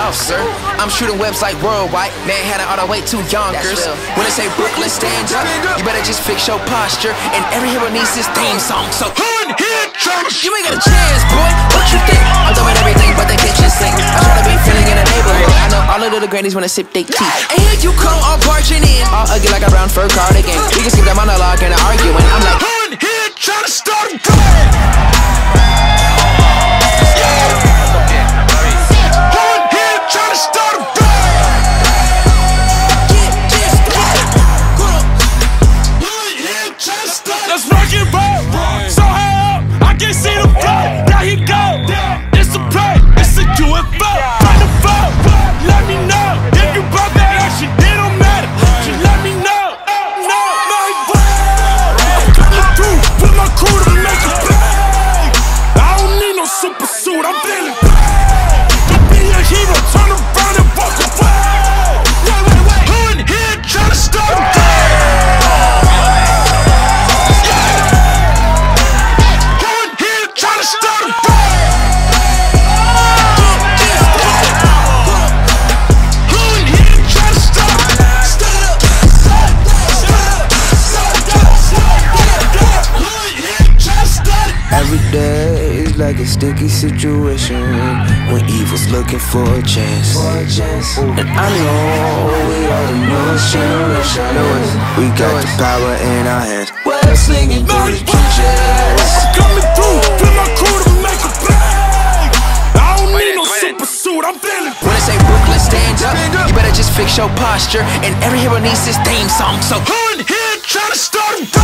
off, sir. I'm shooting webs like worldwide. Manhattan all the way to Yonkers. When they say Brooklyn, stand up, you better just fix your posture. And every hero needs his theme song, so you ain't got a chance, boy. What you think? I'm doing everything but the kitchen sink. I try to be feeling in the neighborhood. I know all of the grannies wanna sip their tea. And here you come, all barging in, all ugly like a brown fur cardigan. We can skip that monologue and arguing. I'm like, here trying to start a let's rock and roll. So high up, I can't see the floor. There he go. It's a play, it's a UFO. Find the phone, let me know. If you brought that action, it don't matter. Just let me know. No, my way. I'm coming through with my crew to make a play. I don't need no super suit, I'm feeling bad. To be a hero, turn around and walk away. Wait. Hood here, trying to start a like a sticky situation when evil's looking for a chance. And I know we are the newest generation. We got the power in our hands. We're slinging through the trenches. I'm coming through with my crew to make a play. I don't need no super suit, I'm feeling. When they say Brooklyn, stand up, you better just fix your posture. And every hero needs his theme song, so hood here trying to start a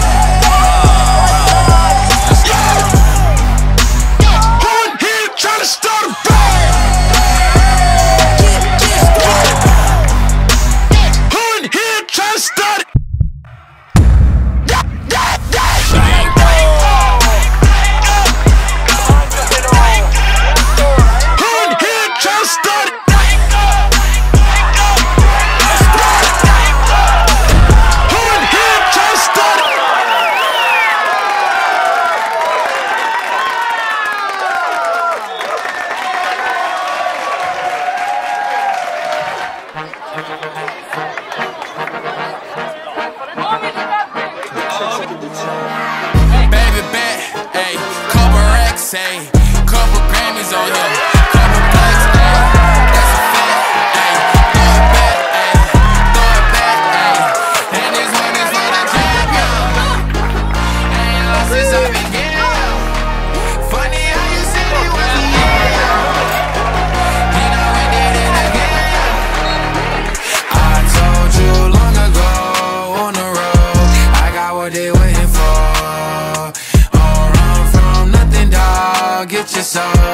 couple Grammys on him, couple plaques, ayy, that's a fact, ayy, throw it back, ayy, and this one is for the champion, ain't lost since I began, funny how you said it was a year, and I went did it again, I told you long ago on the road, I got what they waiting for. Get your soul.